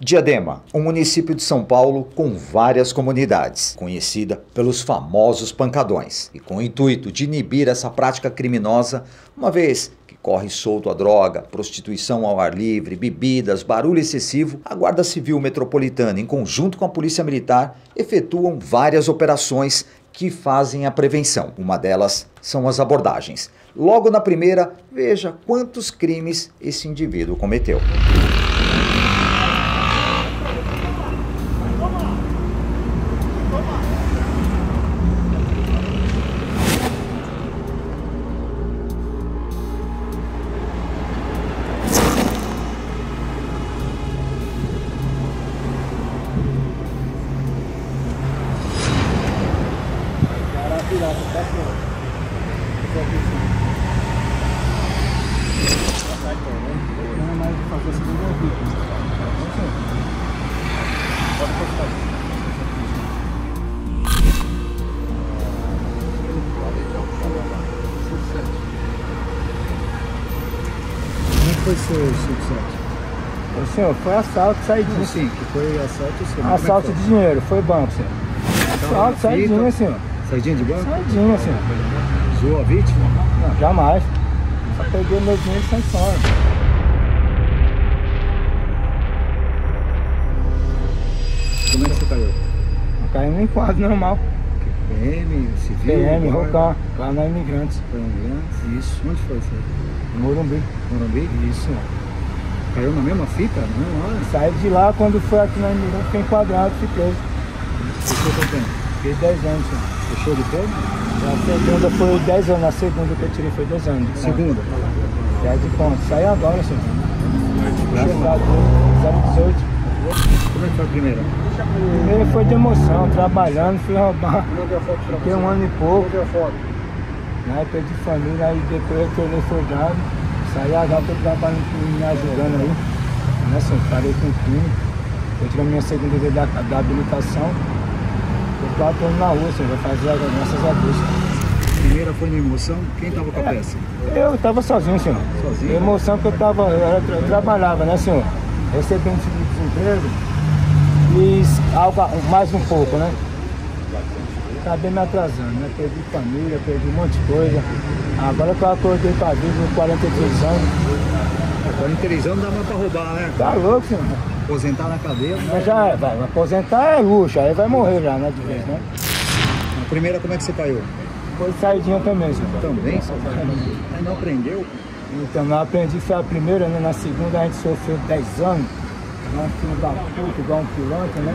Diadema, um município de São Paulo com várias comunidades, conhecida pelos famosos pancadões. E com o intuito de inibir essa prática criminosa, uma vez que corre solto a droga, prostituição ao ar livre, bebidas, barulho excessivo, a Guarda Civil Metropolitana, em conjunto com a Polícia Militar, efetuam várias operações que fazem a prevenção. Uma delas são as abordagens. Logo na primeira, veja quantos crimes esse indivíduo cometeu. Foi seu sucesso? O senhor, foi assalto, saidinha. Sim, que foi assalto, senhor. Assalto de dinheiro, foi banco, senhor. Assalto, saidinha, senhor. Saidinha de banco? Saidinha, senhor. Zoou a vítima? Não, jamais. Só peguei meu dinheiro e saí fora. Como é que você caiu? Eu caí no enquadro normal. PM, civil? PM, Rocan, lá na Imigrantes. Foi Imigrantes? Isso. Onde foi isso aí? Morumbi. Morumbi? Isso, senhor. Caiu na mesma fita? Não, olha. Saí de lá, quando foi aqui na Imigrantes, fiquei enquadrado, fiquei preso. Fechou quanto tempo? Fiquei 10 anos, senhor. Fechou depois? A segunda foi 10 anos, a segunda que eu tirei foi 10 anos. Segunda? 10 de ponto. Saí agora, senhor. Chegado 018. Como é que foi a primeira? Primeiro foi de emoção, trabalhando, fui roubar. Fiquei um ano e pouco. Aí perdi família, aí depois eu tornei folgado. Saí agora, tô trabalhando, me ajudando aí. Né, senhor? Parei com o crime. Eu tirei minha segunda vez da habilitação. Tô 4 anos na rua, senhor. Vai fazer agora, graças a Deus. Primeira foi na emoção. Quem tava com a peça? Eu tava sozinho, senhor. Sozinho? Emoção que eu trabalhava, né, senhor? Recebi um tipo de desemprego e algo mais um pouco, né? Acabei me atrasando, né? Perdi família, perdi um monte de coisa. Agora que eu acordei pra vida com 43 anos. 43 anos dá mais pra roubar, né? Tá louco, senhor? Aposentar na cadeia. Mas já vai aposentar é luxo, aí vai morrer já, né? De vez, né? Na primeira, como é que você caiu? Foi saidinha também, senhor. Também? Aí não aprendeu? Então, eu aprendi, foi a primeira, né? Na segunda a gente sofreu 10 anos. Né? Filho da puta, igual um piloto, né?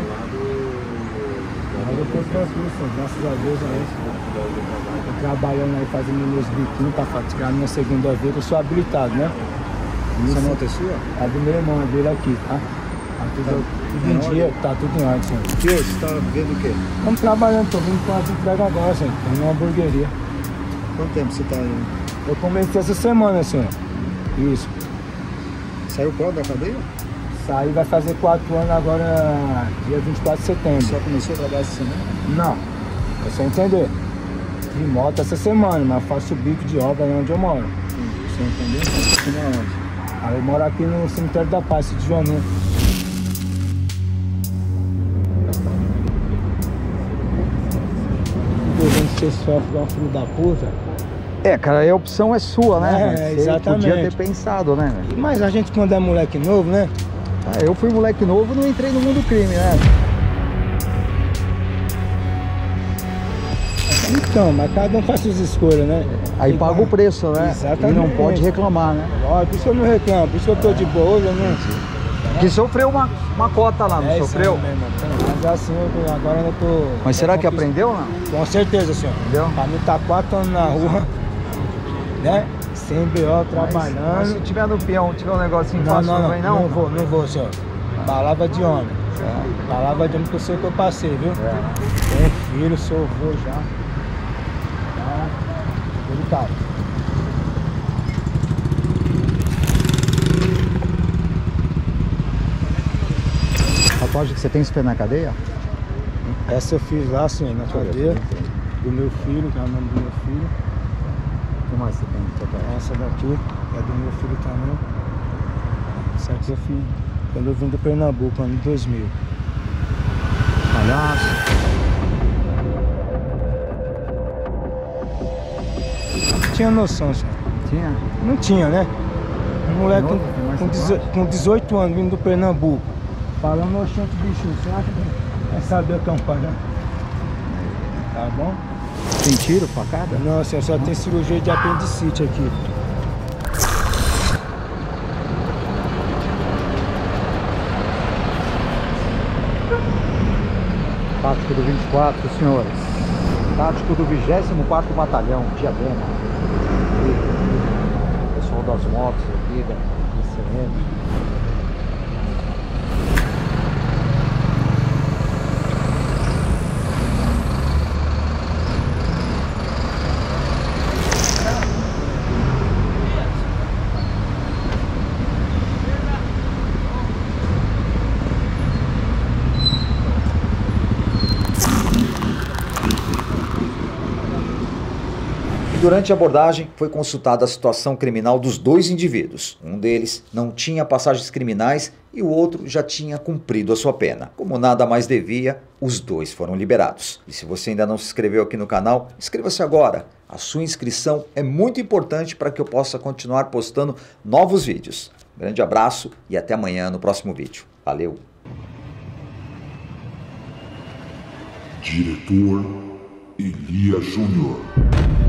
Aí depois tranquilo, senhor. Graças a Deus, aí. Tô trabalhando aí, fazendo meus biquinhos pra tirar minha segunda vez, eu sou habilitado, né? Essa moto é sua? É do meu irmão, dele aqui, tá? Tudo em dia, tá tudo em ordem, senhor. O que? Você tá vendo o quê? Estamos trabalhando, tô vindo com as entregas agora, senhor. Tô numa hamburgueria. Quanto tempo você tá aí? Eu comecei essa semana, senhor. Isso. Saiu qual da cadeia? Saí, vai fazer 4 anos agora, dia 24 de setembro. Só começou a trabalhar essa semana? Não, é só entender. De moto essa semana, mas faço bico de obra aí onde eu moro. Você entendeu? Você mora onde? Aí eu moro aqui no cemitério da Paz, de Joaninha. Você sofre de um filho da puta. É, cara, a opção é sua, né? É, Você exatamente. podia ter pensado, né? Mas a gente quando é moleque novo, né? Ah, eu fui moleque novo, não entrei no mundo do crime, né? Então, mas cada um faz suas escolhas, né? Aí paga o preço, né? Exatamente. E não pode reclamar, né? Ó, por isso que eu não reclamo, por isso que eu tô de boa, né? Que sofreu uma cota lá, não sofreu? Isso aí mesmo. Mas assim, agora eu tô... Mas será que aprendeu, não? Com certeza, senhor. Entendeu? Pra mim tá 4 anos na rua, né? Sem BO, trabalhando. Mas se tiver no peão, tiver um negocinho Não, fácil, não, vem não, não? não vou, senhor. Palavra de homem. Palavra de homem que eu sei o que eu passei, viu? Tenho filho, sou avô já. Tá? Delicado. Tatuagem que você tem espelho na cadeia? Essa eu fiz lá, senhor, na cadeia. Do meu filho, que é o nome do meu filho. O que mais você tem de tatuagem? Essa daqui é do meu filho também. Essa aqui eu fiz Quando eu vim do Pernambuco, ano 2000. Palhaço. Tinha noção, senhor. Tinha? Não tinha, né? Um moleque Novo, mas você com 18 anos vindo do Pernambuco, falando, oxente, bicho, você acha que é saber o que é um palhaço? Tá bom? Tem tiro, facada? Não, senhor, só tem cirurgia de apendicite aqui. Tático do 24, senhores. Tático do 24º Batalhão, Diadema. Pessoal das motos aqui, da ICM. Durante a abordagem, foi consultada a situação criminal dos dois indivíduos. Um deles não tinha passagens criminais e o outro já tinha cumprido a sua pena. Como nada mais devia, os dois foram liberados. E se você ainda não se inscreveu aqui no canal, inscreva-se agora. A sua inscrição é muito importante para que eu possa continuar postando novos vídeos. Grande abraço e até amanhã no próximo vídeo. Valeu! Diretor Elia Júnior.